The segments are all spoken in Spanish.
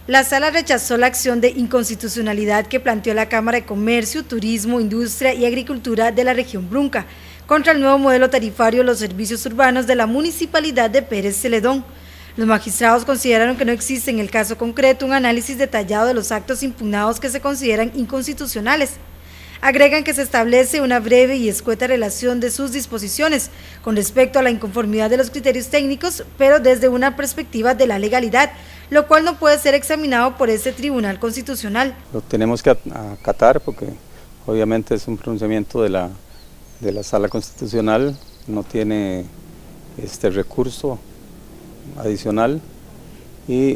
La Sala rechazó la acción de inconstitucionalidad que planteó la Cámara de Comercio, Turismo, Industria y Agricultura de la región Brunca contra el nuevo modelo tarifario de los servicios urbanos de la Municipalidad de Pérez Celedón. Los magistrados consideraron que no existe en el caso concreto un análisis detallado de los actos impugnados que se consideran inconstitucionales. Agregan que se establece una breve y escueta relación de sus disposiciones con respecto a la inconformidad de los criterios técnicos, pero desde una perspectiva de la legalidad, lo cual no puede ser examinado por este Tribunal Constitucional. Lo tenemos que acatar porque obviamente es un pronunciamiento de la Sala Constitucional, no tiene recurso adicional y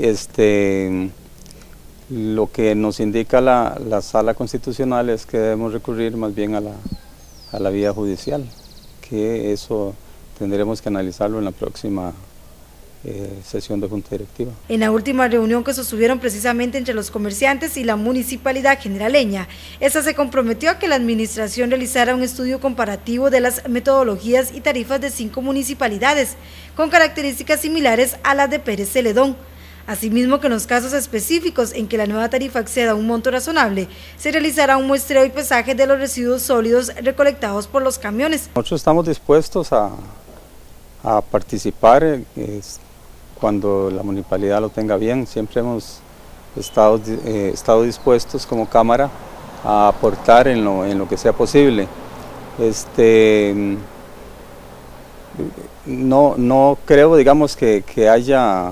lo que nos indica la Sala Constitucional es que debemos recurrir más bien a la vía judicial, que eso tendremos que analizarlo en la próxima sesión de Junta Directiva. En la última reunión que sostuvieron precisamente entre los comerciantes y la Municipalidad Generaleña, esta se comprometió a que la administración realizara un estudio comparativo de las metodologías y tarifas de 5 municipalidades, con características similares a las de Pérez Celedón. Asimismo, que en los casos específicos en que la nueva tarifa exceda un monto razonable, se realizará un muestreo y pesaje de los residuos sólidos recolectados por los camiones. Nosotros estamos dispuestos a participar cuando la municipalidad lo tenga bien. Siempre hemos estado dispuestos como Cámara a aportar en lo que sea posible. No creo, digamos, que haya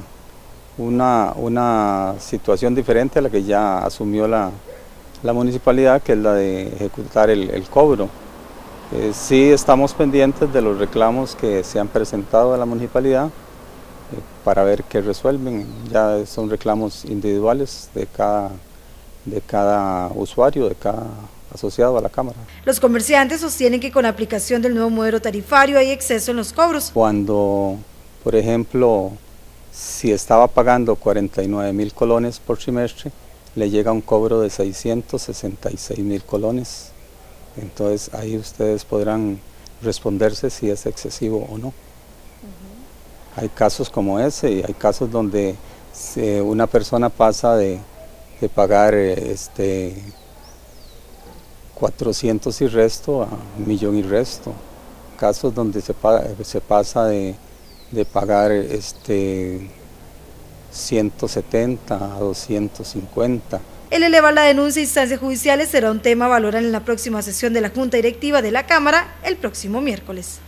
una situación diferente a la que ya asumió la municipalidad, que es la de ejecutar el cobro. Sí estamos pendientes de los reclamos que se han presentado a la municipalidad para ver qué resuelven. Ya son reclamos individuales de cada usuario, de cada asociado a la Cámara. Los comerciantes sostienen que con la aplicación del nuevo modelo tarifario hay exceso en los cobros. Cuando, por ejemplo, si estaba pagando 49.000 colones por trimestre, le llega un cobro de 666.000 colones. Entonces ahí ustedes podrán responderse si es excesivo o no. Hay casos como ese y hay casos donde una persona pasa de pagar 400 y resto a 1.000.000 y resto. Casos donde se pasa de pagar 170 a 250. El elevar la denuncia a instancias judiciales será un tema a valorar en la próxima sesión de la Junta Directiva de la Cámara el próximo miércoles.